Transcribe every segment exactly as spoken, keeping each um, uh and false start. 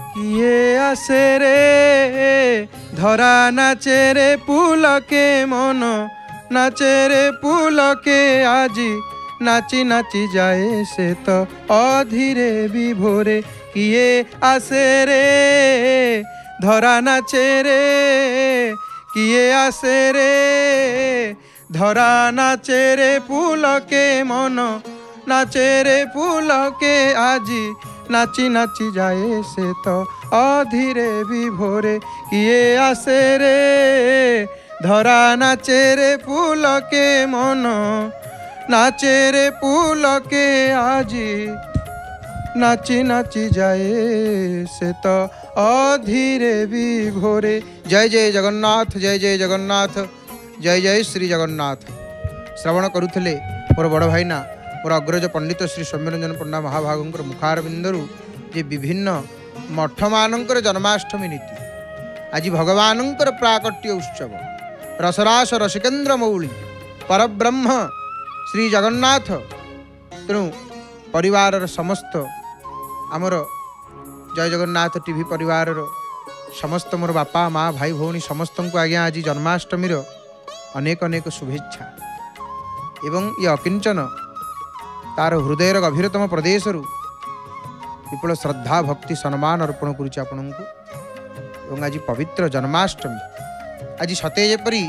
किए आसे रे धरा नाचे रे पुलके मन नाचे रे पुलके आजी नाची नाची जाए से तो अधीरे विभोरे किए आसे रे धरा नाचे रे किए आसे रे धरा नाचे रे पुलके मन नाचे रे पुलके आजी नाची नाची जाए से तो अधीरे विभोरे किए आसे रे धरा नाचे रे पुलके मन नाचे रे पुलके आजी नाची नाची जाए से तो अधीरे विभोरे। जय जय जगन्नाथ जय जय जगन्नाथ जय जय श्री जगन्नाथ। श्रवण करुले मोर बड़ भाईना मोर अग्रज पंडित श्री सौम्यरंजन पंडा महाभागंकर मुखारबिंदरु जे विभिन्न मठ मानकर जन्माष्टमी नीति आज भगवानंकर प्राकट्य उत्सव रसरास रसिकेन्द्र मौली परब्रह्म श्री जगन्नाथ तेणु परिवार समस्त आमर जय जगन्नाथ टीवी परिवार समस्त मोर बापा माँ भाई भौणी समस्त को आज्ञा आज जन्माष्टमी अनेक अनेक शुभेच्छा एवं ये अकिंचन तार हृदयर गभीरतम प्रदेश विपुल श्रद्धा भक्ति सम्मान अर्पण करुँ आज पवित्र जन्माष्टमी आज सते जेपरी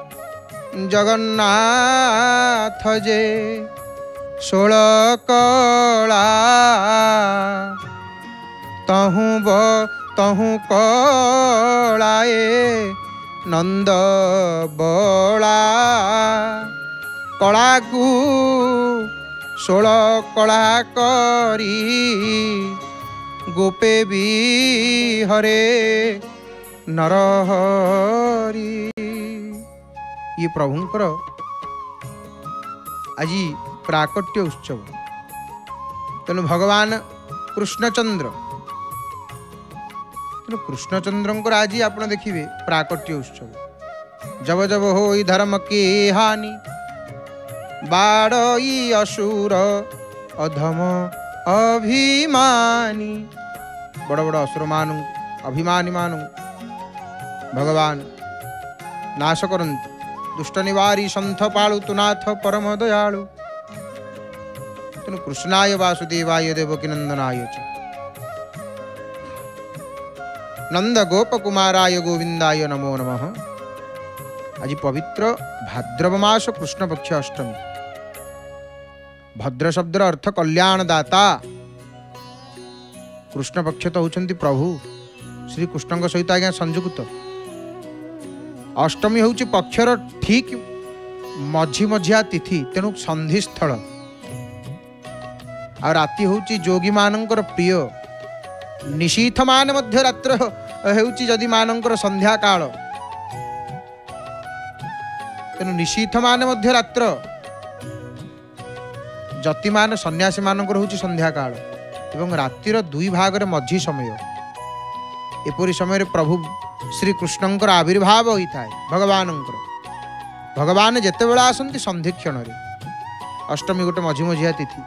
जगन्नाथ जे षोल कला तहु ब तहु कलाए नंद बला कला को षोल कला करी गोपे भी हरे नरहरी। ये प्रभुंकर आज प्राकट्य उत्सव तेणु भगवान कृष्णचंद्र तेणु कृष्णचंद्र आज आप देखिए प्राकट्य उत्सव जब जब हो धर्म की हानि बाड़ई असुर अधम अभिमानी बड़ बड़ असुर मान अभिमानी मान भगवान नाश करंतु दुष्ट निवारी संथ पालु तुनाथ परम दयालु तेणु कृष्णाय वासुदेवाय देवकीनंदनाय च नंद गोप कुमाराय गोविंदाय नमो नमः। आज पवित्र भाद्रव मास कृष्ण पक्ष अष्टमी भद्र शब्दर अर्थ कल्याणदाता कृष्ण पक्ष तो होचंती प्रभु श्री कृष्ण सहित आज्ञा संयुक्त अष्टमी हूँ पक्षर ठीक मझी मझिया तिथि तेणु संधिस्थल आ राति हूँ जोगी मानकर प्रिय निशीथ मान मध्य रात्र हेउची जदि मानकर संध्या काल तेणु निशीथ मान मध्य रात्र जति मान सन्यासी मानकर हूँ संध्या काल एवं रातिर दुई भागर मझी समय एपरी समय प्रभु श्री कृष्णंकर आविर्भाव होता है भगवान भगवान जिते बेला आसती संधि क्षण अष्टमी गोटे मझी मझिया तिथि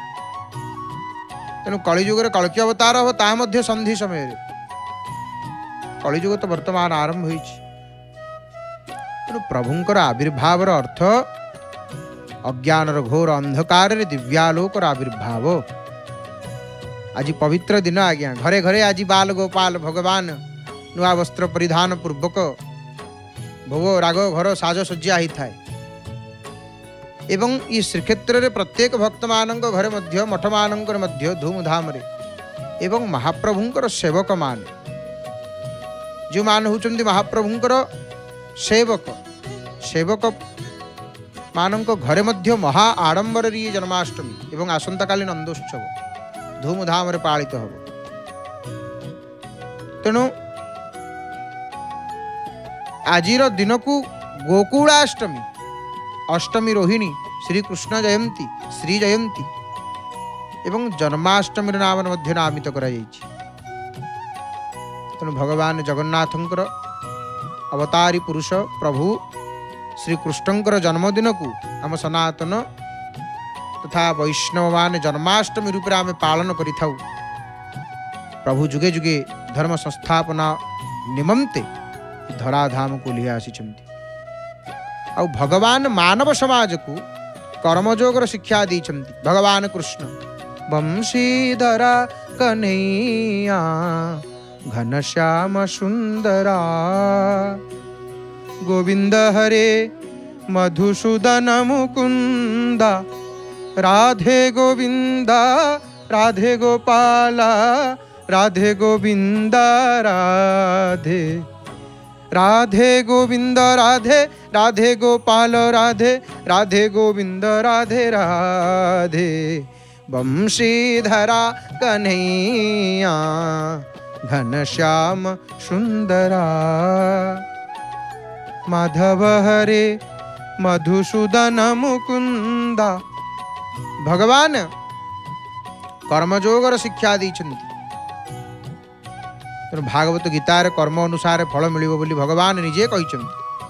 तेणु कलिजुग कल्कि अवतार हो ता मध्य संधि समय कलिजुग तो वर्तमान आरंभ होइछि तेणु प्रभुंकर आविर्भावर अर्थ अज्ञानर घोर अंधकार दिव्यालोकर आविर्भाव आज पवित्र दिन आज्ञा घरे घरे आज बाल गोपाल भगवान नुआ वस्त्र परिधान पूर्वक भोग राग घर साजसज्जा होता है एवं ये श्रीक्षेत्र रे प्रत्येक भक्त मानक घरे मध्य मठ मानकर मध्य धूमधाम रे एवं महाप्रभुंकर सेवक मान जो मान होचंदी महाप्रभुंकर सेवक सेवक मानक घरे मध्य महा आडंबर री जन्माष्टमी एवं आसंता काली नंदोत्सव धूमधाम रे पालित हो तेणु आजिर दिन को गोकुलाष्टमी अष्टमी रोहिणी श्री कृष्ण जयंती श्री जयंती एवं जन्माष्टमी नाम मध्य नामित करा तेणु भगवान जगन्नाथंकर अवतारी पुरुष प्रभु श्री कृष्णंकर जन्मदिन को आम सनातन तथा वैष्णव मान जन्माष्टमी रूप में आम पालन करिथाउ प्रभु जुगे जुगे धर्म संस्थापना निमंते धराधाम को लिया आसी आ भगवान मानव समाज को कर्मयोगर शिक्षा दी भगवान कृष्ण बंशीधरा कन्हैया घनश्याम सुंदरा गोविंद हरे मधुसूदन मुकुंदा राधे गोविंदा राधे गोपाला राधे गोविंदा राधे राधे गोविंद राधे राधे गोपाल राधे राधे गोविंद राधे राधे बंशीधरा कन्हैया घनश्याम सुंदरा माधव हरे मधुसूदन मुकुंदा। भगवान कर्मयोगर शिक्षा दी भागवत गीतार कर्म अनुसार फल मिलिबो बोली भगवान निजे कहिछन।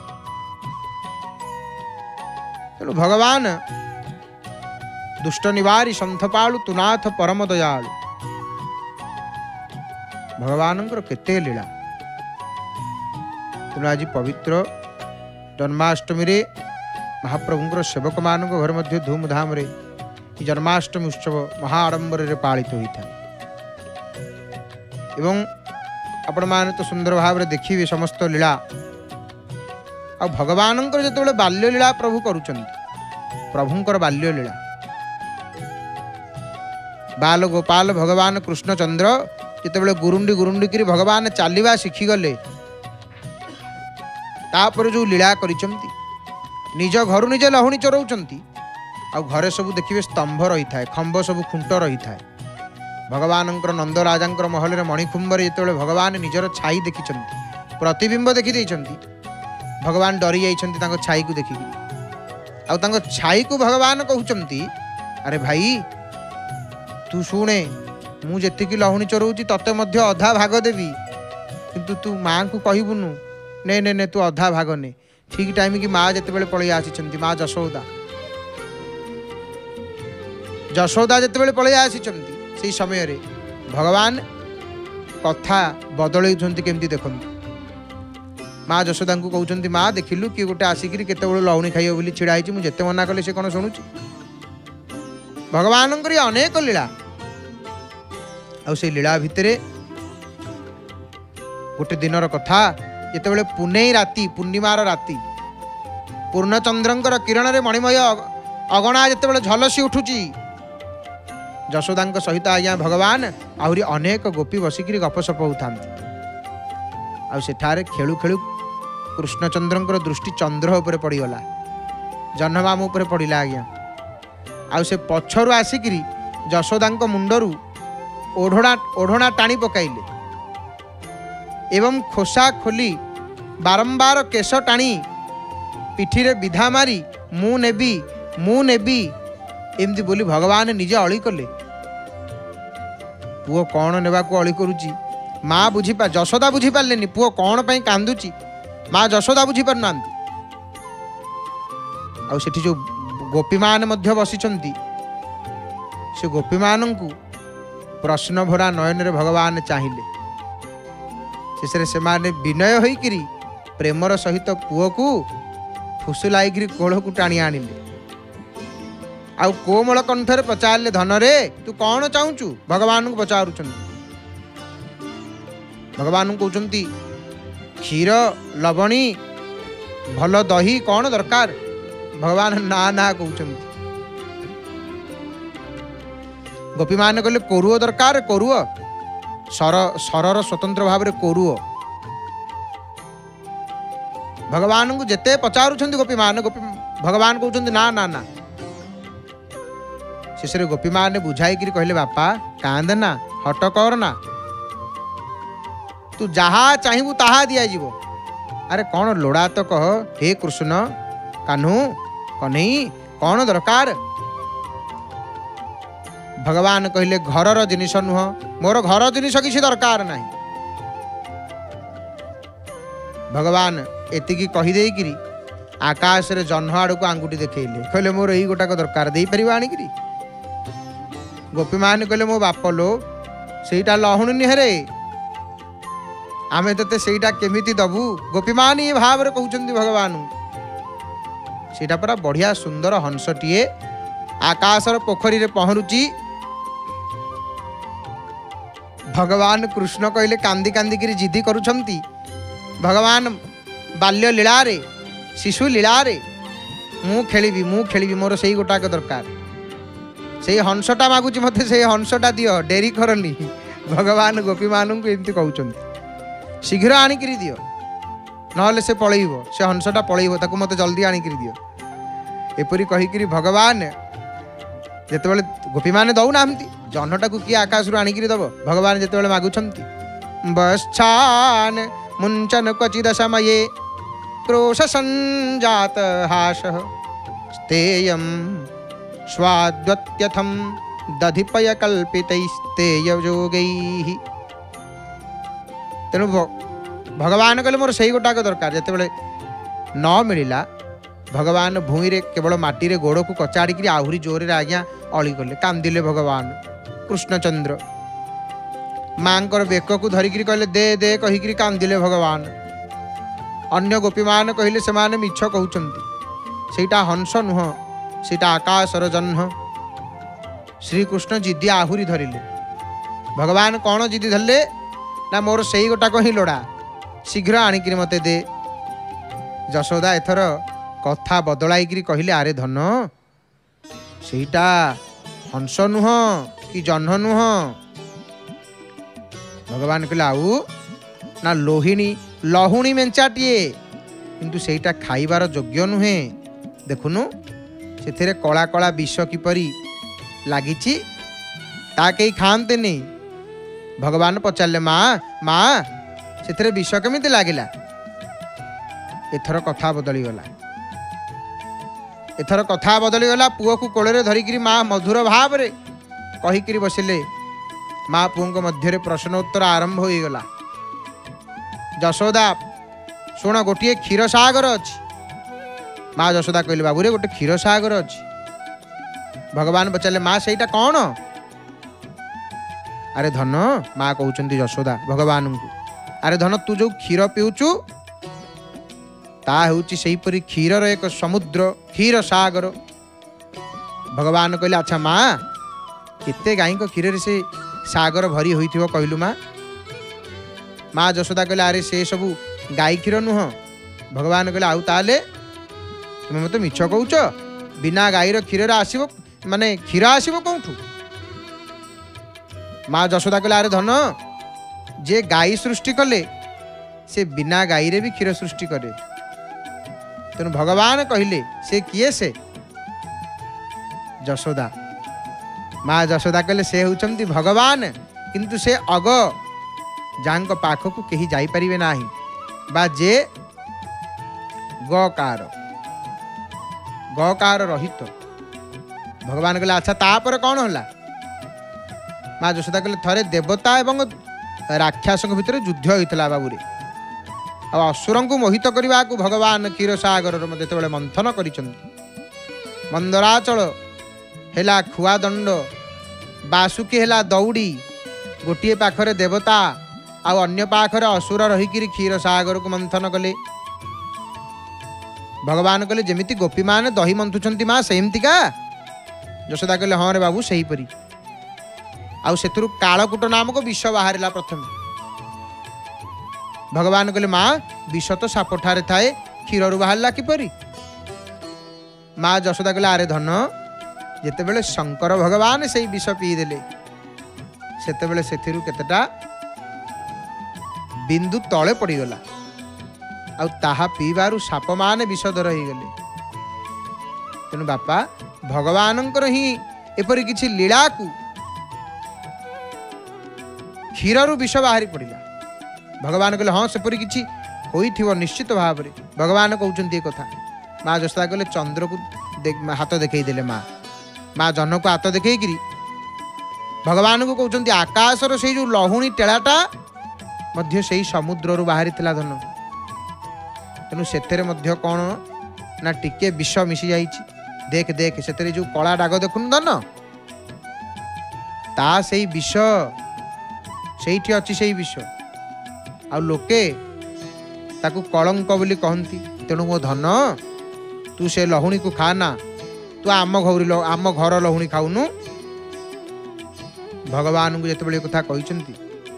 तेणु भगवान दुष्ट निवारी संथपालु तुनाथ परम दयालु भगवान केते लीला। तेणु आज पवित्र जन्माष्टमी रे महाप्रभुंर सेवक मान घर मध्य धूमधाम रे जन्माष्टमी उत्सव महाआडंबर रे पालित होता है। एवं आपण माने तो सुंदर भाव रे देखिए समस्त लीला आ भगवान जो बाल्य लीला प्रभु करुचंती प्रभुंकर बाल्य लीला बाल गोपाल भगवान कृष्णचंद्र जिते गुरुंडी गुरुंडी करी भगवान चलवा शिखीगले तापर जो लीला करिचंती निज घर निजे लहुणी चराउचंती आ घरे सब देखिए स्तंभ रही था खंभ सब खुंट रही था। भगवान नंदराजा महल में मणिकुंभर जो भगवान निजर छाई देखी प्रतिबिंब देखी देइचंती भगवान डरी जाइछंती छाई को देखिकी आ छाई को भगवान कहउचंती अरे भाई तू शुणे मु जेतिकी लहुणी चराउची तते मध्य अधा भाग देवी किंतु तू माँ को कहबुनु ने ने ने तू अधा भाग ने ठीक टाइम की माँ जिते पलि आसी माँ जशोदा जशोदा जिते पलि आसी से समय रे भगवान कथा बदल केमती देखु माँ जशोदा को कहते माँ देखिलु किए गोटे आसिक केत लहुणी खाइब बोली छिड़ाई मुझे मना कले से कौन शुणुची भगवान अनेक लीला आ से लीला भितर गोटे दिनर कथा जिते पुनई राति पूर्णिमार राति पूर्णचंद्रंकर किरण रे मणिमय अगणा जिते झलसी उठुची जशोदा सहित आज्ञा भगवान आहरी अनेक गोपी बसिक गपसप होता आठारे खेलु खेलु कृष्णचंद्र दृष्टि चंद्र उपर पड़गला जह्नमाम उपर पड़ा आज्ञा आ से पछरु आसिक जशोदा मुंडरू ओढ़ना ओढ़ना टाणी पकाइले एवं खोसा खोली बारंबार केश टाणी पिठी रे विधा मारी मु नेबी मु नेबी एमती बोली भगवान निजे अली कले पुओ कौन नेबा को अली करुची माँ बुझी पा जशोदा बुझी पारे पुओ कौन पे कांदुची माँ जशोदा बुझी पार ना आ सेठी जो गोपी मान मध्य बसिचंती से गोपी मान को प्रश्न भरा नयन रे भगवान चाहिए शेष से माने विनय होइकिरी प्रेमर सहित पुओ को फुसुलाई कोल को टाणी आनिले आ कोमल कंठरे पचारे धन रे तू कौन चाहूचु भगवान को पचारुचंती भगवान को कहउचंती क्षीर लवणी भल दही कौन दरकार भगवान ना ना कहउचंती गोपी मान कहले कोरुओ दरकार कोरुओ सर सरर स्वतंत्र भाव में कोरुओ भगवान को जेते पचारुछंती गोपी मान गोपी भगवान कहउचंती ना ना ना शेष गोपी मान बुझाई कहले बापा कांद ना हट कर ना तू जहा चाहबू ताहा दिया जीवो अरे कौन लोड़ा तो कह हे कृष्ण कान्हू कन्हई कौन दरकार भगवान कहले घरर जिनिस नुह मोर घर जिनिस किसी दरकार नहीं भगवान एतिकी कहीदे आकाश रे जह्न आड़ को आंगुठी देखले कहले मोर यही गोटाक दरकार दे पार आणिकी गोपी मान कहले मो बाप लो ସେଇଟା ଲହୁଣୀ ନିହରେ आमे ते ସେଇଟା केमिति दबु गोपीमान ये भाव रे कहउचंदी भगवान ସେଇଟା परा बढ़िया सुंदर हंसटीए आकाशर पोखरी रे पहरुची भगवान कृष्ण कहले कांदी कांदी करी जिद्दी करूछंती भगवान बाल्य लीला रे शिशु लीला रे मु खेलिबी मु खेलिबी मोर सेही गोटाक दरकार से हंसटा मागुची मते से हंसटा दियो डेरी करनी भगवान गोपी मानू को एमती कहउचंती शीघ्र आनिकी दियो नहले से पलैब से हंसटा पलैब ताकू मते जल्दी आनिकी दियो एपरी कहीकि भगवान जितेबाला गोपी मैंने दौना जह्नटा को किए आकाश रू आनिकी दब भगवान जितेबाला मागुछंती बच्छान मुंचन क्वचिद समये क्रोश संजात हास स्तेयम स्वाद्वत्यथम दधिपय कल्पितैस्तेय योगैः तेणु भगवान कहले मोर सही गोटाक दरकार जितेबाला न मिलला भगवान भूई रे केवल माटी रे गोड़ को कचाड़ी आहुरी जोर रे आज्ञा अली कले कांदिले भगवान कृष्णचंद्र माँ बेक को धरिक कहले दे दे कहीकि कांदिले भगवान अन्य गोपी मान कहले से माने मिछ कहउचंती सेटा हंस नुह सेटा आकाशर जन्ह श्रीकृष्ण जिद्दी आहुरी धरिले भगवान कौन जिद्दी धरले ना मोर सही गोटाक ही लोड़ा शीघ्र आनिक मते दे यशोदा एथर कथा बदलाई कहले आरे धन सेटा हंस नुह कि जह्न नुह भगवान कहले आउ ना लोहिणी लहुणी मेंचाटीए किंतु सेटा खाइबार योग्य नुहे देखुनु से कला कला विष किपरि लागिची ता कई खाते नहीं भगवान पचारे माँ माँ से विष केमिति लागिला एथर कथा बदली गला एथर कथा बदली गला पुओ को कोଳରେ धरिकी माँ मधुर भाव रे कहीकि बसिले माँ पुओ मध्य प्रश्नोत्तर आरंभ हो गला यशोदा शुण गोटे क्षीर सागर अच्छी माँ यशोदा कहले बाबू रे गोटे क्षीर सागर अच्छी भगवान पचारे माँ सेटा कौन अरे धन माँ कहउचंती यशोदा भगवान को अरे धन तू जो क्षीर पीउचु ता हेउची सेहीपरि क्षीरर एक समुद्र क्षीर सागर भगवान कहले अच्छा माँ केते गाई को क्षीर से सागर भरी होइथिबो कहलु माँ माँ यशोदा कहले अरे से सबू गाई क्षीर नुह भगवान कहले आउ ताले तुम मत मिछ कहउच बिना गाईर क्षीर आसीबो माने क्षीर आसीबो कोठू माँ यशोदा कहले अरे धन जे गाई सृष्टि कले से बिना गाई रे भी क्षीर सृष्टि करे तेणु भगवान कहले से किए से यशोदा माँ यशोदा कहले से होउचंती भगवान किंतु से अग जांको पाख को कहीं जाई परिवे नाही बा जे गकार गकार रहित भगवान कहले अच्छा तापर कौन होला माँ यशोदा कहले थरे देवता एवं राक्षस भितर युद्ध होइतला बाबूरे आ असुर को मोहित करने को भगवान क्षीर सागर जो मंथन कर मंदराचल है खुआदंड बासुकी है दौड़ी गोटे पाखरे देवता आ अन्य पाखरे असुर रहीकि क्षीर सागर को मंथन कले भगवान कहले जमिति गोपी मान दही मंथुंट माँ सेमतिका यशोदा कहले हाँ रे बाबू सही परी आउ सेतुरु कालकूट नामक विष बाहर प्रथम भगवान कहले माँ विष तो सापठारे थाए क्षीर बाहरला किपरि माँ यशोदा कहले अरे धन जिते बेले शंकर भगवान से विष पीदेले सेतेबेले सेथिरु केतेटा बिंदु तले पड़गला आ ताहा पीबारु साप मान विषधर हो गले तेणु बापा भगवानंकर ही एपरि किछि लीला को क्षीरु विष बाहरी पड़ा भगवान कहले हाँ सेपरि किछि होइथिबो निश्चित भाव में भगवान कहउचंती ए कथा माँ यशोदा कहले चंद्र को दे, हाथ देखई देले माँ माँ जह्न को हाथ देखई भगवान को कहउचंती आकाशर से जो लहुणी टेलाटा मध्य से समुद्र रु बाहरी थिला धन तेणु सेतेरे मध्य कौन ना टिके विष मिसी जाइछि देख देख सेतेरे जो कला दाग देखुन धन ता सेई विष ସେଇଠି ଅଛି ସେଇ ବିଷ। ଆଉ ଲୋକେ ତାକୁ କଳଙ୍କ ବୋଲି କହନ୍ତି। ତେଣୁ ମୋ ଧନ ତୁ ସେ ଲହୁଣୀକୁ ଖା ନା, ତୁ ଆମ ଘର ଆମ ଘର ଲହୁଣୀ ଖାଉନୁ। ଭଗବାନଙ୍କୁ ଯେତେବେଳେ ଏ କଥା କହିଛନ୍ତି,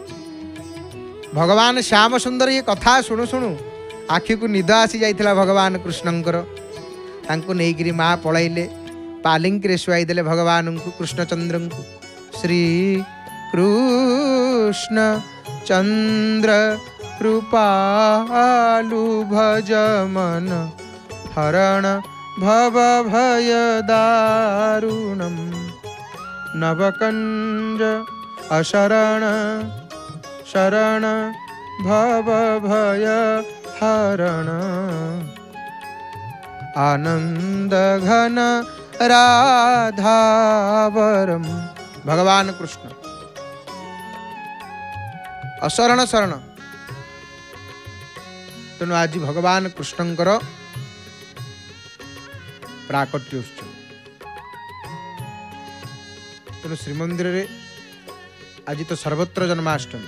ଭଗବାନ ଶ୍ୟାମ ସୁନ୍ଦର ଏ କଥା ଶୁଣୁ ଶୁଣୁ ଆଖିକୁ ନିଦ ଆସି ଯାଇଥିଲା ଭଗବାନ କୃଷ୍ଣଙ୍କର। ତାଙ୍କୁ ନେଇକିରି ମା ପଳାଇଲେ, ପାଲିଙ୍କିରେ ଶୁଆଇ ଦେଲେ ଭଗବାନଙ୍କୁ କୃଷ୍ଣଚନ୍ଦ୍ରଙ୍କୁ। ଶ୍ରୀ କୃଷ୍ଣ ଚନ୍ଦ୍ର କୃପାଲୁ ଭଜ ମନ ହରଣ ଭବ ଭୟ ଦାରୁଣମ୍ ନବକଞ୍ଜ ଅଶରଣ ଶରଣ ଭବ ଭୟ ହରଣ आनंद घन राधावरम। भगवान कृष्ण अशरण शरण। तेणु आज भगवान कृष्णंकर प्राकट्य उत्सव। तेणु श्रीमंदिर रे आज तो सर्वत्र जन्माष्टमी।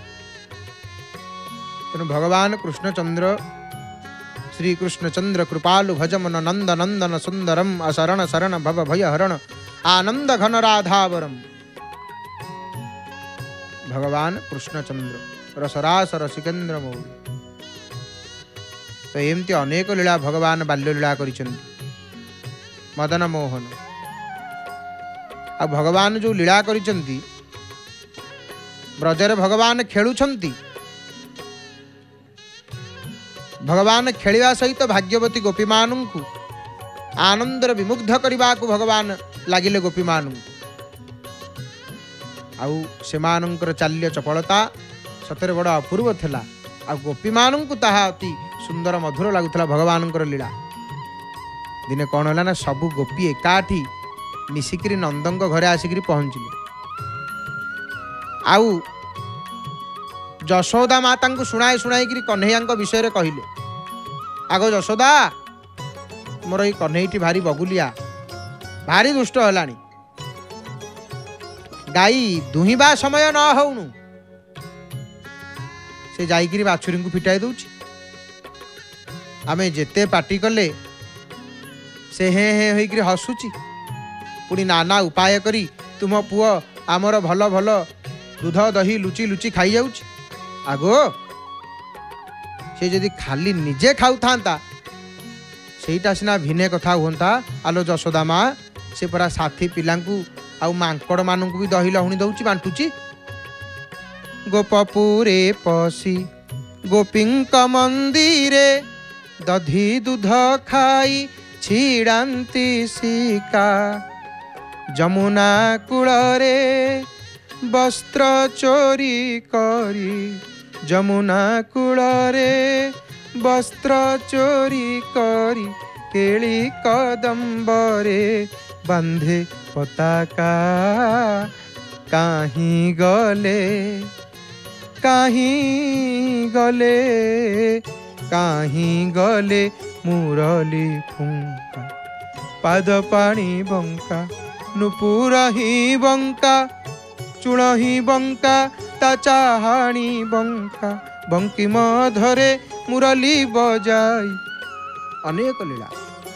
तेणु भगवान कृष्णचंद्र श्री कृष्णचंद्र कृपालु भजमन नंद नंदन सुंदरम अशरण शरण भव भय हरण आनंद घन राधावरम। भगवान कृष्णचंद्र रसरास रसिकेन्द्र मौली। तो एमती अनेक लीला भगवान बाल्य लीला करिसेंती, मदन मोहन। आ भगवान जो लीला करिसेंती, ब्रजरे भगवान खेलुछंती। भगवान खेलिया सहित भाग्यवती गोपी मानू आनंदर विमुग्ध करने को भगवान लगिले गोपी मानू। आउ से चाल्य चपलता सतरे बड़ अपूर्व थिला। आ गोपी मानू ताहा अति सुंदर मधुर लगुला भगवान लीला। दिने कौन है ना, सबु गोपी एकाठी मिसिकी नंदन घरे आसिक पहुँचले। आउ जशोदा माता को शुणाई शुणाई कन्हैया विषय कहले, आग जशोदा मोर ये कन्हैटी भारी बगुलिया, भारी दुष्ट है, गाई दुहिबा समय न होनु से जाइकिरी बाछुरी को फिटाई दउछि। आमे जेते पाटी कले से हे हे होइकिरी हसुची, पुणी नाना उपाय करी तुम पुओ आमर भल भल दूध दही लुचि लुचि खाई जाउछि। आगो से जदि खाली निजे खाऊ था सेटा सिना भिने कथा हुंता। आलो जशोदा माँ से परा साथी पिलांकु आउ मांकड़ मानू भी दही लहुणी दउछि बांटुछि। गोपपुरे पसी गोपींक मंदिरे दधी दूध खाई छिड़ांती सिका। जमुना कूलरे वस्त्र चोरी करी, जमुना कूलरे वस्त्र चोरी करी केली कदम्बरे बंधे पताका। काहीं गले काहीं गले काहीं गले मुरली फुंका। पाद पानी बंका नुपुर ही बंका, चूल ही बंका ता चाहाणी बंका। बंकी मधरे मुरली बजाई। अनेक लीला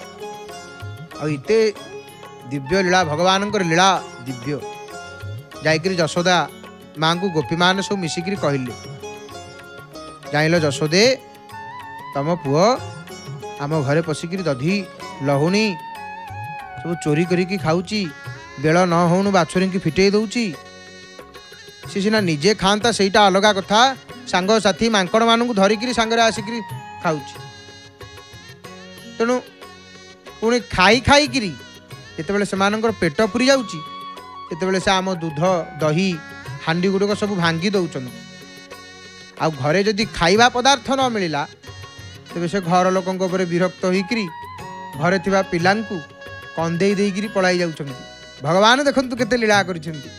आते दिव्य लीला भगवान लीला दिव्य। जाइकरी जशोदा माँ को गोपी मान सब मिसिकी कहले, जाइल जशोदे तम पुओ आम घरे पशिकी दधी लहुणी सब चोरी करिकी खाऊची, बेल न होनु बाछुरी की फिटई दउची। सी सीना निजे खाता सेटा अलगा कथा, सांग साथी मांकड़ मानू धरिकी सांगरे आसिकी खाऊची। तेणु पुणी खाई खाई जितेबाला से पेट पुरी जाऊँगी सेतेबाला से आम दूध दही हांडी गुड़क सब भांगी दौरान। आ घरे जदि खाइबा पदार्थ न मिलला तेबे से घर लोकों ऊपर विरक्त होइकरी घरे थिबा पिलांकु कंदेई देइकरी पलाई जाउछंती। भगवान देखंतु केते लीला करिसेंती।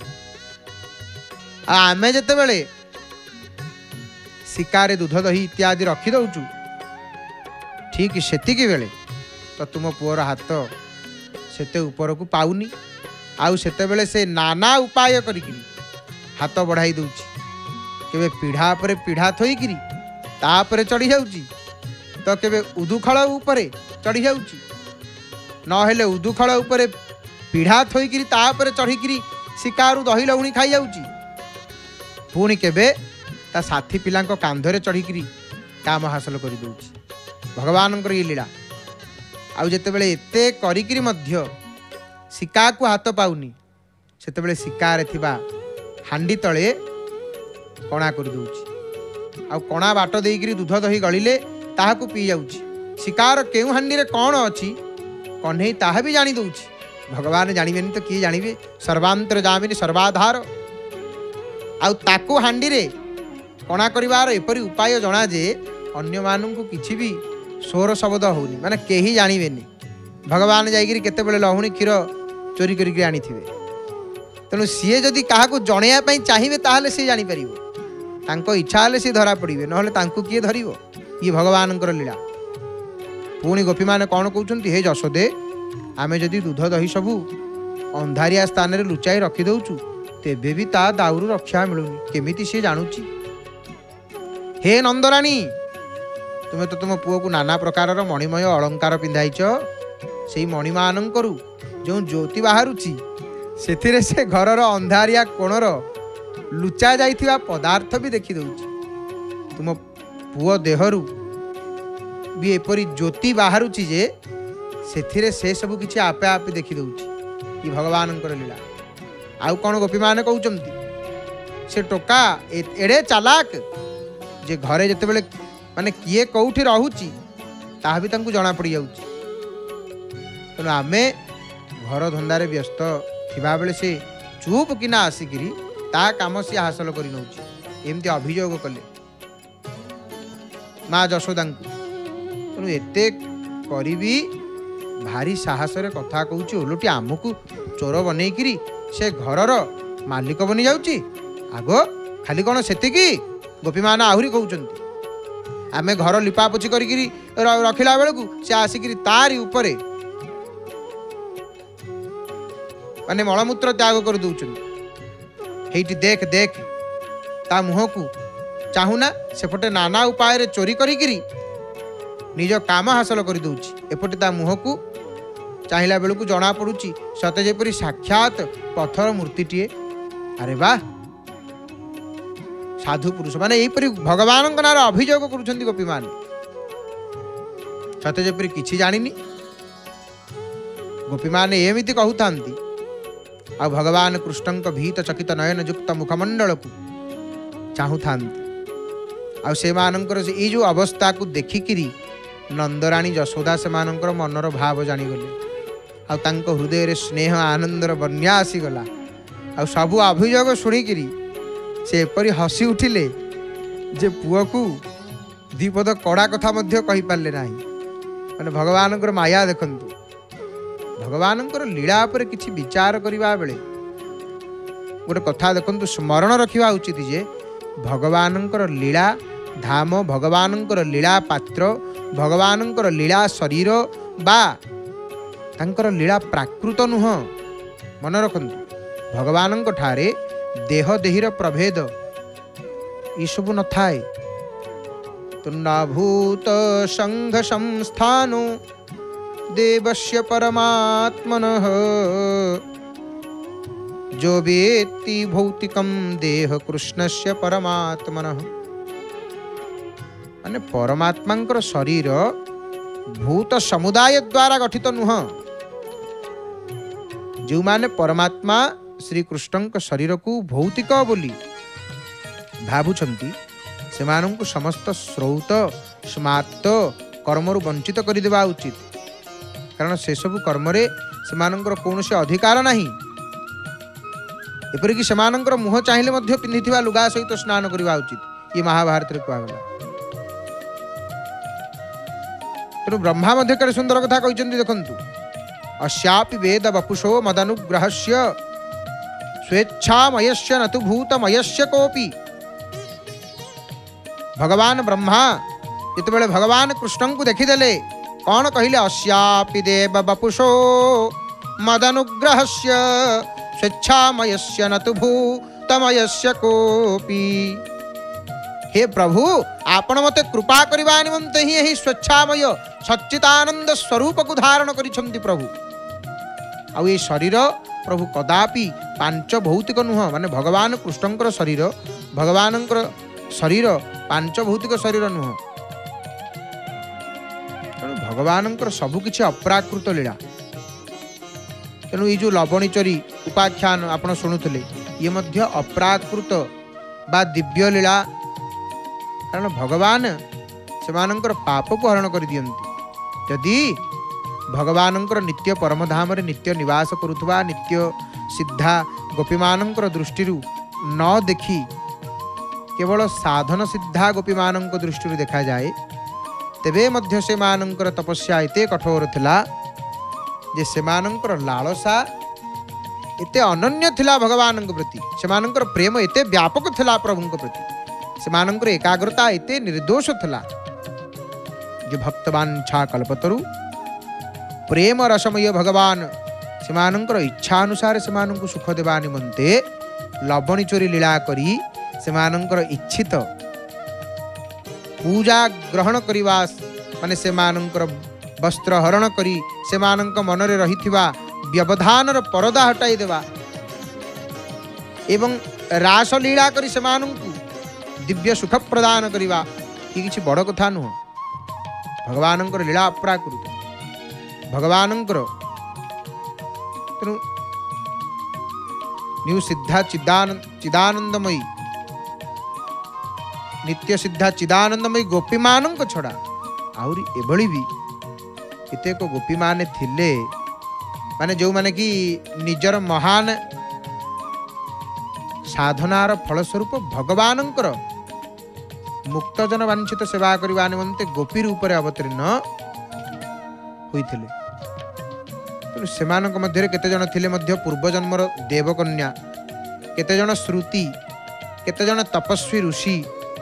आमे जेतेबेले शिकारे दूध दही इत्यादि रखी दउचु ठीक सेतिकी बेले तो तुम पुअर हाथ सेते ऊपर को पाउनी। आउ सेते बेले से नाना उपाय करिकरी हाथ बढ़ाई दउची। केबे पीढ़ा पर पीढ़ा थोईकिरी तापरे चढ़ी जाउची तो केबे उदुखळ उपरे चढ़ी जाउची नहेले उदुखळ उपरे पीढ़ा थोईकिरी तापरे चढ़ीकिरी शिकारु दही लहुणी खाई जाउची पुणी केबे ता साथी पिलांको कांधरे चढ़ीकिरी काम हासिल कर दउची भगवान ये लीला आउ जेतेबेले एते करिकिरी मध्य शिका को हाथ पाउनी सेतेबेले शिकार थिबा हांडी तले कणा कर दउची आउ कणा बाट देइकिरी दूध दही गलिले ताहाकू पी जाउची शिकार केउ हांडी रे कौन अछि कन्हई ताहा भी जानी दउची भगवान जानिबेनी तो किए जानिबे सर्वांतर जामिनी सर्वाधार आउ ताकू हांडी रे कणा करिवार एपरि उपाय जणा जे अन्य मानू किछि भी स्वर शब्द होनी माने केही जानिबेनी भगवान जाइकिरी केतेबेले लहुणी क्षीर चोरी करिक आनिथिबे तेणु सीए जदि काहाकू जणैया पई चाहिबे ताहले सी जानि परिबो तांको इच्छा हेले सी धरा पड़िबे नहले तांको किए धरिबो ये भगवानंकर लीला पुणी गोपी माने कौन कहउछन्ति हे जशोदे आमे जदि दूध दही सबू अंधारिया स्थान रे लुचाई रखी दउछु तेबे भी ता दाउरु रक्षा मिलुनी केमिति सी जानुची हे नंदराणी तुमे तो तुम पुओ को नाना प्रकार मणिमय अलंकार पिंधाइच से मणिमानंकरु जो ज्योति बाहरुची सेथिरे से घरर अंधारिया कोणर लुचा जाइथिबा पदार्थ भी देखि दउची तुम पुओ देहरु भी एपरी ज्योति बाहरुची जे सेथिरे से सब किछि आपे आपे देखि दउची ई भगवानंकर लीला आउ कोन गोपी माने कहउचंती से टोका एड़े चालाक जे घरे जते बेले माने किए कौठी रहुची ताहा भी तांकु जना पड़ी जाउची तेणु आमे घर धंदारे व्यस्त थिबा बेले से चुप किना आसिकिरी ता काम से हासिल करि नउची एमती अभियोग कले माँ जशोदांकु तेणु एते करिबी भारी साहस रे कथा कहउची ओलोटी आमकु चोर बनेइकिरी से घरर मालिक बनी जाउची आगो खाली कोन सेतिकी गोपी माना आहुरी कहउचंती आमे घर लिपापोछि करिकिरी रखिला बेलकू से आसिकिरी तारी उपरे माने मलमूत्र त्याग कर दउचंती हेइटी देख देख ता मुह को चाहुना सेपटे नाना उपाय रे चोरी करिकिरी निज काम हासिल कर दउची एपटे ता मुह को चाहिला बेलकू जना पड़ुची सते जेपरी साक्षात पत्थर मूर्तिटीए अरे वाह साधु पुरुष माने यहीपरि भगवान नार अभियोग करुछंती गोपी मान सते जेपरि किछि जानिनी गोपी मान एमिति कहउतांती आ भगवान कृष्णंक भीत चकित नयन युक्त मुखमंडल को चाहुतांती आ से मानकर से ई जो अवस्था को देखिकिरी नंदराणी जशोदा से मानकर मनर भाव जानी गले आ तांको हृदय रे स्नेह आनंदर बन्या आसी गला आ सबु अभियोग सुनिकिरी से एपरी हसी उठिले जे पुआ को दीपद कड़ा कथा मध्य कहि पारले नाही माने भगवानकर माया देखंतु भगवानकर लीला पर किछि विचार करिबा बेले गोटे कथा देखंतु स्मरण रखिबा उचित जे भगवानकर लीला धाम भगवानकर लीला पात्र भगवानकर लीला शरीर बा तांकर लीला प्राकृत नुह मन रखंतु भगवानक ठारे देह देहीर प्रभेद ये सब न थाए तो न भूत संघ संस्थानो देवस्य परमात्मनः जो वेत्ति भौतिकम देह कृष्णस्य परमात्मनः माने परमात्मांकर शरीर भूत समुदाय द्वारा गठित नुह जो माने परमात्मा श्री कृष्ण शरीर को भौतिक बोली भावुंट से मानू समस्त श्रौत स्मार्त कर्म वंचित करदेवा उचित कारण से सब कर्म से कौन से अधिकार नहीं एपरिक से मुह चाहिए पिंधि लुगा सहित स्नान करवा उचित ये महाभारत कहगला तेणु ब्रह्मा मध्य सुंदर कथा कहते देखु अस्यापि वेद वपुषो मदनुग्रहस्य स्वेच्छामयस्य न तु भूतमयस्य कोपि भगवान ब्रह्मा जिते भगवान कृष्ण को देखीदेले कौन कहले अस्यापि देव वपुषो मदनुग्रहस्य स्वेच्छामयस्य न तु भूतमयस्य कोपि हे प्रभु आपण मते कृपा करबा निमंते ही एही स्वच्छामय सच्चिदानंद स्वरूप को धारण करिसंती प्रभु। आ ये शरीर प्रभु कदापि पांच भौतिक नुह, माने भगवान कृष्णंकर शरीर भगवानंकर शरीर पांच भौतिक शरीर नुह। तेणु भगवानंकर सबकिछि अप्राकृत लीला। तेणु ये जो लवणीचरी उपाख्यान आपण शुणुले ये मध्य अप्राकृत बा दिव्य लीला। कारण भगवान से पाप को हरण कर दियंती। यदि भगवानंकर नित्य परमधाम रे नित्य निवास करुवा नित्य सिद्धा गोपी मानंकर दृष्टि न देखी केवल साधन सिद्धा गोपी मानंक दृष्टि देखा जाए तेबे मध्य से मानंकर तपस्या एते कठोर थिला जे से मानंकर लालसा एते अनन्य थिला भगवान प्रति, से मानंकर प्रेम एते व्यापक थिला प्रभु प्रति, से मानंकर एकाग्रता एते निर्दोष थिला जो भक्तवान छा कल्पतरु प्रेम रसमय भगवान से मानंकर इच्छा अनुसार से मानंकु सुख देवा निमंते लवणी चोरी लीला करी से मानंकर इच्छित पूजा ग्रहण करिवा माने से मानंकर वस्त्र हरण करी से मानंक मनरे रहिथिबा व्यवधान परदा हटाई देवा एवं रास लीला करी से मानंकु दिव्य सुख प्रदान करिवा कि किछि बड़ कथा नुह। भगवानंकर लीला अप्राकृत भगवानंकर तेणु न्यू सिद्धा चिदानंद चिदानंदमयी नित्य सिद्धा चिदानंदमयी गोपी मानंक छड़ा आउरी एभली भी केतेक गोपी माने थिले माने जो माने कि निजर महान साधनार फलस्वरूप भगवानंकर मुक्तजन वांछित सेवा करबा निमंते गोपी रूप रे अवतीर्ण होइथिले। तेणु सेमानक मध्य केते जन थिले मध्य पूर्वजन्मर देवकन्या, केते जन श्रुति, केते जन तपस्वी ऋषि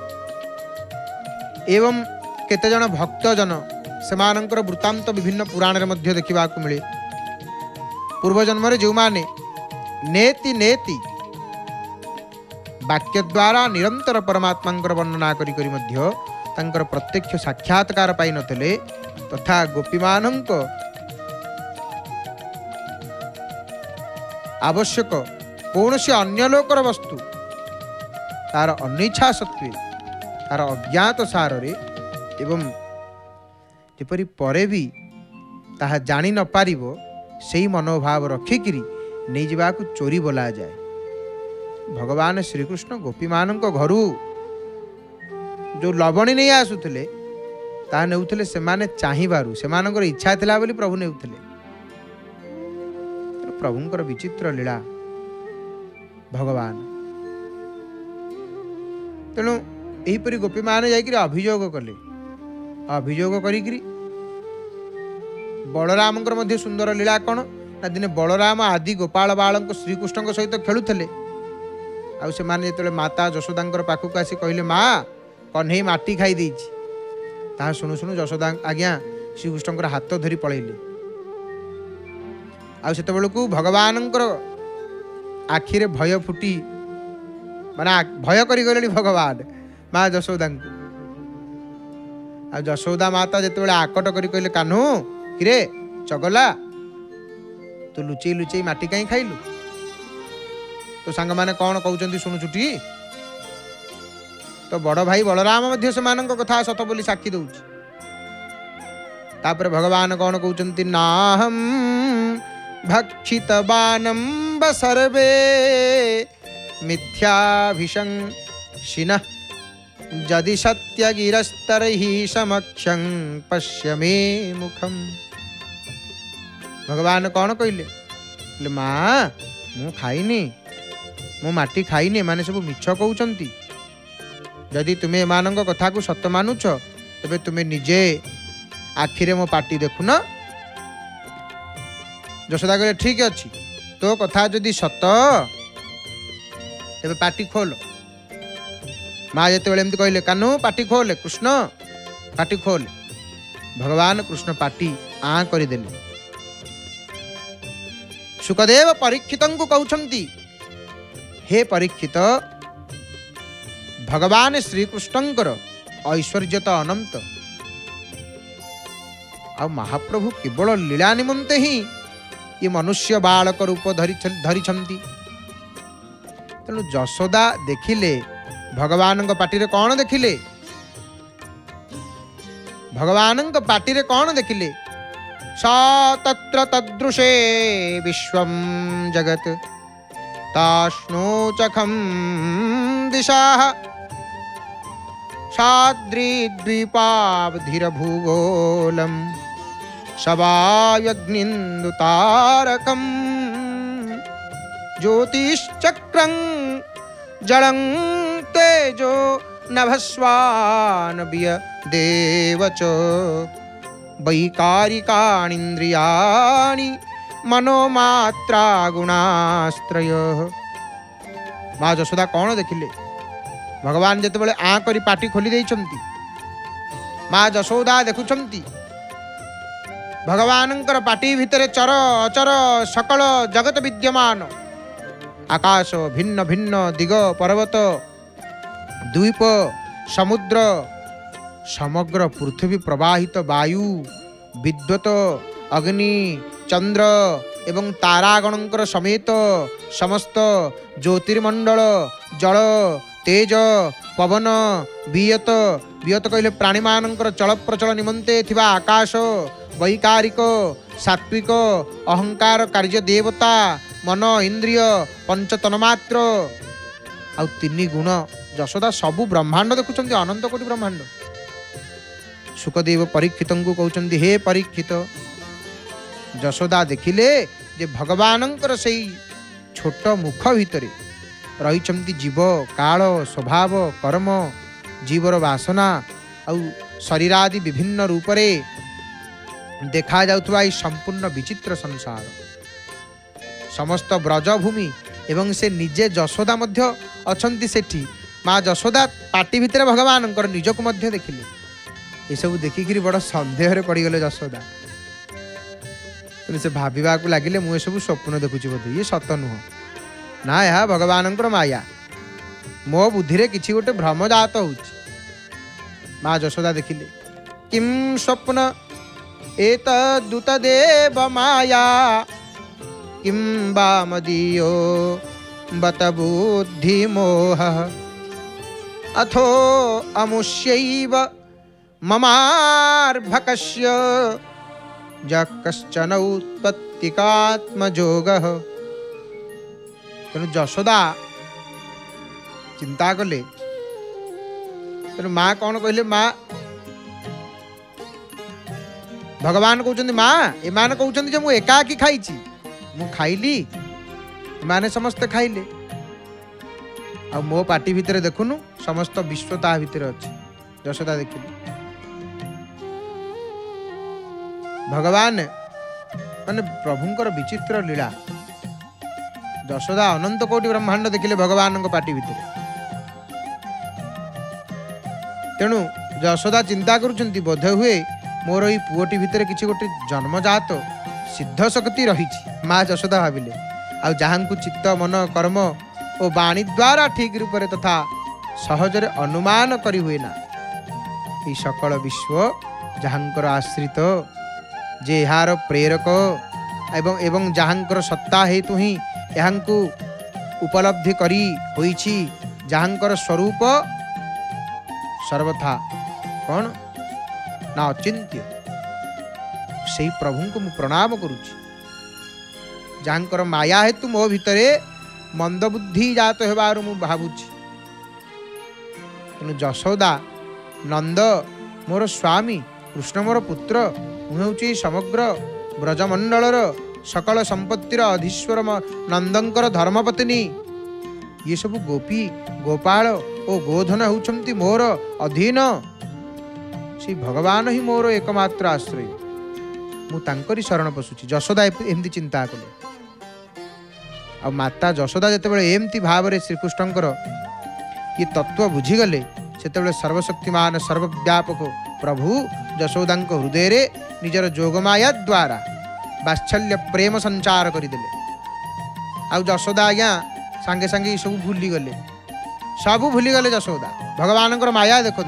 एवं केते जन भक्तजन सेमानंकर वृत्तांत विभिन्न पुराण रे मध्य देखिबा को मिले। पूर्वजन्म रे जो माने नेति नेति वाक्य द्वारा निरंतर परमात्मांकर वर्णना करी करी मध्य तांकर प्रत्यक्ष साक्षात्कार पाई नथिले तथा गोपीमानंक आवश्यक कौन से अन्य लोकर वस्तु तार अनिच्छा सत्वे तार अज्ञात सार रे एवं जेपरी परे भी ताहा जानी न पारिबो सही मनोभाव रखिकिरी नहीं जावा को चोरी बोला जाए। भगवान श्रीकृष्ण गोपी मानक घरू जो लवणी नहीं आसुले ता नेउथले से माने चाहिबारु से मानकर इच्छा थिला बोली प्रभु नेउथले। प्रभुंकर विचित्र लीला भगवान तेणु यहीपरि गोपी माने जाइकरी अभियोग कले अभियोग करिकरी बलरामंकर मध्य सुंदर लीला कौन ना दिने बलराम आदि गोपाल बालक श्रीकृष्ण सहित खेलुले आउ से माने जेतले माता यशोदांकर पाखक आसी कहले माँ कन्हई माटी खाई देइछि ता सुनु सुनु यशोदा आज्ञा श्रीकृष्णकर हाथ धरी पळैले आउ सेते बेलकू भगवानंकर आखिरे भय फुटी माने भय करी गलेली भगवान माँ यशोदा आ यशोदा माता जेते बेले आकट करी कहले कान्हू किरे चगला तू लुचई लुचई माटी कहीं खाइलु तो सांग माने कौन कहउचंती सुनु छुटी तो बड़ भाई बलराम मध्य से मानक कथा सत बोली साक्षी दउछि। तापर भगवान कौन कहउचंती नाहम भक्षित बानम सर्वे मिथ्याभिशंसिनः यदि सत्य गिरस्तरहि समक्षं पश्य मे मुखम। भगवान कौन कहले माँ मु खाइनी मु माटी खाइनी माने सब मिछ कहउचंती यदि तुम्हें एमानंक कथा को सत्य मानुछ तबे तुम्हें निजे आखिरे मो पाटी देखुन। यशोदा कहले ठीक अछि तो कथा जदि सत तेबे पाटी खोल। माँ जिते एमती कहले कानू पाटी खोले कृष्ण पाटी खोले भगवान कृष्ण पाटी आ करदेले। सुखदेव परीक्षित को कहउछंती हे परीक्षित भगवान श्रीकृष्णंकर ऐश्वर्य तो अनंत आ महाप्रभु केवल लीला निमंते ही ये मनुष्य बालक रूप धरी धरी तेणु यशोदा देखिले भगवान पाटी कौन देखिले भगवान पाटी कौन देखिले सा तत्र तदृशे विश्वं जगत ताश्नोचखं दिशाः साद्रिद्वीपावधिरभूगोलं शवायग्निन्दुतारकं ज्योतिश्चक्रं जलं तेजो नभस्वानव्य देवच वैकारिकाणीन्द्रियाणि मनोमात्रा गुणास्त्रय। माँ यशोदा कौन देखिले भगवान जितेबाला आ करी पाटी खोली देइछंती माँ यशोदा देखुछंती भगवानंकर पाटी भितर चर अचर सकल जगत विद्यमान आकाश भिन्न भिन्न दिग पर्वत द्वीप समुद्र समग्र पृथ्वी प्रवाहित वायु विद्युत अग्नि चंद्र एवं तारागणंकर समेत समस्त ज्योतिर्मंडल जल तेज पवन वियत वियत कहले प्राणी मानकर चल प्रचल निमंते थिबा आकाश वैकारिक सात्विक अहंकार कार्य देवता मन इंद्रिय पंच तन्मात्र आ तीन गुण यशोदा सबु ब्रह्मांड देखुछंती अनंत कोटि ब्रह्मांड। सुखदेव परीक्षित को कहते हे परीक्षित यशोदा देखिले जे भगवानंकर से छोट मुख भितर रही जीव काल स्वभाव कर्म जीवर वासना आउ शरीरादि विभिन्न रूपरे देखा जाउथबा ई संपूर्ण विचित्र संसार समस्त ब्रजभूमि एवं से निजे यशोदा मध्य अछंती सेठी माँ यशोदा पाटी भितर भगवानंकर निजको मध्य देखिले ये सब देखिक बड़ सन्देह पड़गले यशोदा से भाविबा को लगिले मुझे सब स्वप्न देखुची बोधे ये सत नुह ना यह भगवानंकर माया मो बुद्धि रे किछि गोटे भ्रम जात होउछि। माँ यशोदा देखिले किम स्वप्न एतद्दूत देव माया किम बा मदीयो बत बुद्धि मोह अथो अमुष्यैव ममार्भकस्य कश्चन उत्पत्तिकात्मजोगः। तेणु यशोदा चिंता कले तेणु माँ कौन कहले माँ भगवान कहते माँ एमाने कहते जे मु एकाकी खाइची मु खाइली एमाने समस्त खाइले आ मो पाटी भितर देखुनु समस्त विश्वता भितर अछि। यशोदा देखिले भगवान माने प्रभुंकर विचित्र लीला यशोदा अनंत कोटि ब्रह्मांड देखिले भगवान पाटी भितर तेणु यशोदा चिंता करुचंती बोध हुए मोर ई पुओटी भितर किछि गोटे जन्मजात सिद्ध शक्ति रही। माँ यशोदा भाविले आ जहांकु चित्त मन कर्म और वाणी द्वारा ठीक रूप से तथा सहजरे अनुमान करी हुए ना ई सकल विश्व जहांकर आश्रित जे यार प्रेरक एवं एवं जहांकर सत्ता हेतु ही यहांकु उपलब्धि करी होईछि जहांकर स्वरूप सर्वथा कौन ना अचिंत्य से प्रभु को मु प्रणाम करुछि जहांकर माया हेतु मो भितरे मंदबुद्धि जात हेबारु मु भाबुछि। तेणु यशोदा नंद मोर स्वामी कृष्ण मोर पुत्र मुझे समग्र ब्रजमंडलर सकल संपत्तिर अधीश्वर नंदंकर धर्मपत्नी ये सब गोपी गोपाल और गोधन होउछंती मोर अधीन से भगवान ही मोर एकमात्र आश्रय मु तांकरी शरण पशुची। यशोदा एमती चिंता कले आ माता यशोदा जेतेबेले एमती भाव रे श्रीकृष्णंकर ये तत्व बुझीगले सेतेबेले सर्वशक्तिमान सर्वव्यापक प्रभु यशोदांक हृदय रे निजर जोगमाया द्वारा वात्सल्य प्रेम संचार करदेले। आ यशोदा आज्ञा सांगे सांगे सब भूली गले सबू भूलीगले यशोदा भगवान माया देखु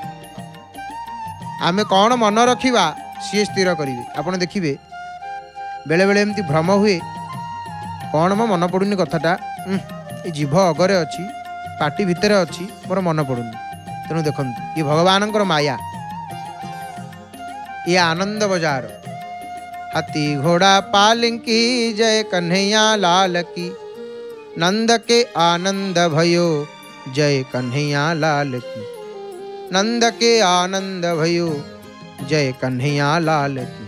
आमे कौन मन रखा सी स्थिर करेंगे आपड़ देखिए बेले बेले एमती भ्रम हुए कौन मो मन पड़ुनी कथाटा ये जीभ अगरे अच्छी पाटी भितर अच्छी मोर मन पड़ुनी तेणु देखु ये भगवान माया ये आनंद बजार हाथी घोड़ा पालिंकी जय कन्हैया लाल की नंद के आनंद भयो जय कन्हैया लाल की नंद के आनंद भयो जय कन्हैया लाल की।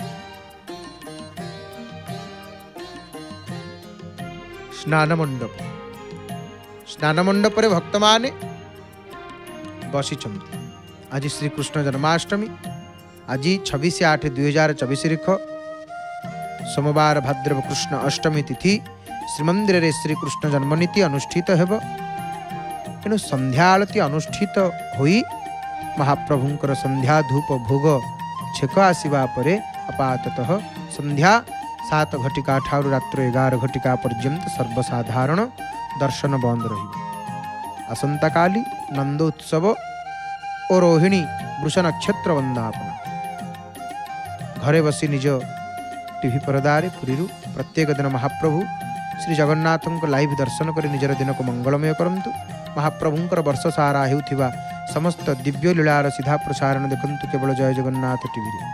स्नान मंडप स्नान मंडप रे भक्त माने बसी आज श्री कृष्ण जन्माष्टमी आज छब्बीस आठ दुई हजार चौबीस रेख सोमवार भाद्रव कृष्ण अष्टमी तिथि श्रीमंदिर रे श्री कृष्ण जन्मनीति अनुष्ठित हेब तेणु संध्या आलती अनुष्ठित होई महाप्रभुंकर संध्या धूप भोग छेक आसवा पर आपाततः संध्या सात घटिका ठारू रात्र एगार घटिका पर्यंत सर्वसाधारण दर्शन बंद रही। आसंता काली नंदोत्सव और रोहिणी वृष नक्षत्र वंदापना घरे बसी निज टीवी परदारे पुरी प्रत्येक दिन महाप्रभु श्री जगन्नाथ लाइव दर्शन कर निजर दिन को मंगलमय करंतु। महाप्रभुंकर वर्ष सारा हेउथिबा समस्त दिव्य लीलार सीधा प्रसारण देखंतु केवल जय जगन्नाथ टीवी रे।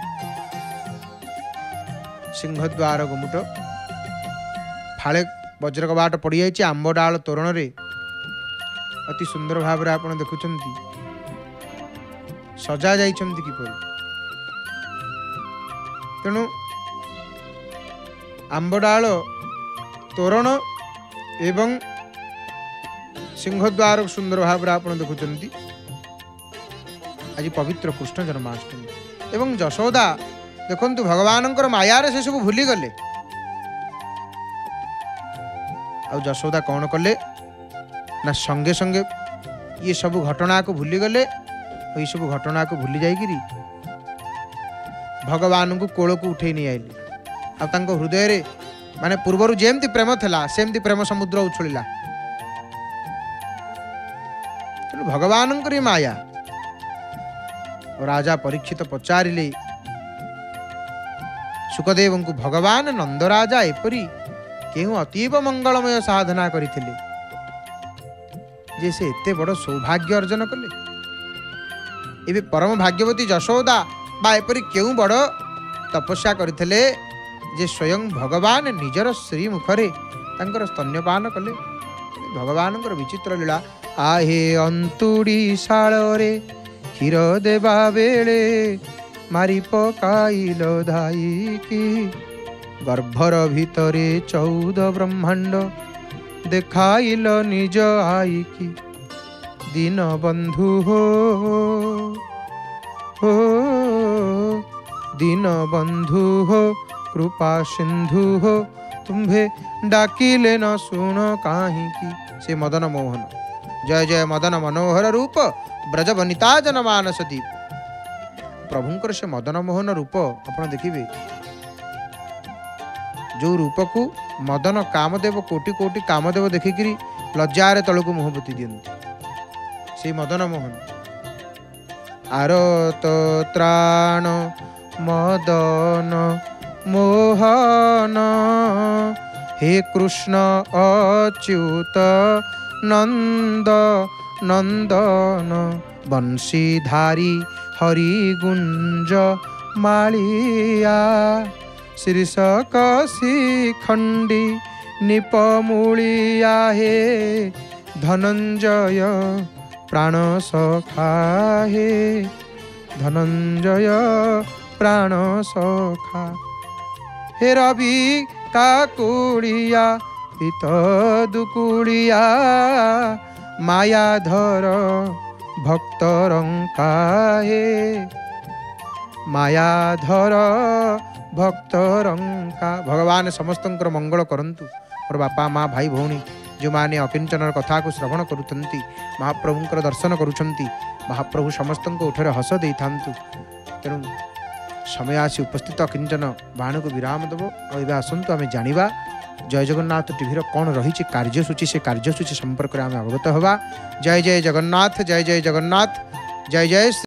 सिंहद्वार गुमुट फाळे वज्र कबाट पड़ जाइए आंब डाल तोरण रे अति सुंदर भाव आप देखुंत सजा जाइछंती किपरि तेणु आंब डाल तोरण एवं सिंहद्वार सुंदर भाव आप देखुंत आज पवित्र कृष्ण जन्माष्टमी एवं यशोदा देखंतु भगवान मायार से सब भूली गले आ यशोदा कौन कले ना संगे संगे ये सब घटना को भूली गले ये सब घटना को भूली जाइकिरी भगवान को कोल को उठे नहीं आइले आ हृदय रे माने पूर्वर जेमती प्रेम थला सेमती प्रेम समुद्र उछलिला तेणु भगवान माया। राजा परीक्षित पचारिले सुखदेव को भगवान नंदराजा एपरी केहू अतीब मंगलमय साधना करथिले जे से एते बड़ सौभाग्य अर्जन कले एबे परम भाग्यवती यशोदा बा एपरी केहू बड़ तपस्या करथिले जे स्वयं भगवान निजर श्री मुखरे तांकर स्तन्यपान कले। भगवान विचित्र लीला आहे अंतुड़ी शाल रे क्षीर देवा बेले मारी पकाइल धाई की गर्भर भितरे चौदह ब्रह्मांड देखाइल निज आई की दीन बंधु हो हो दीन बंधु हो कृपा सिंधु हो तुम्हे डाकिले न सुन काहीं की। से मदन मोहन जय जय मदन मनोहर रूप ब्रज वनिता जन मानस दीप प्रभुंकर से मदन मोहन रूप आप देखिए जो रूप को मदन कामदेव कोटि कोटि कामदेव देखिकी लज्जार तलक मुहबती दियंती से मदन मोहन आरत त्राण मदन मोहन हे कृष्ण अच्युत नंद नंदन बंशीधारी हरि गुंज मालिया शीर्षकसी खंडी निपमूलिया हे धनंजय प्राण सखा हे धनंजय प्राण सखा हे रवि काकुड़िया पित दुकुड़िया मायाधर भक्तरंका हे मायाधर भक्तरंका। भगवान समस्त मंगल करंतु और बापा माँ भाई भौणी जो माने अकिंचन कथा को श्रवण करुचंती महाप्रभुंकर दर्शन करुचंती महाप्रभु समस्त उठे हस दे था तेणु समय आसी उपस्थित किंचन बाण को विराम देव और आसतु आम जाना जय जगन्नाथ टीवी कौन रही कार्यसूची से कार्यसूची संपर्क में आम अवगत हवा। जय जय जगन्नाथ, जय जय जगन्नाथ, जय जय।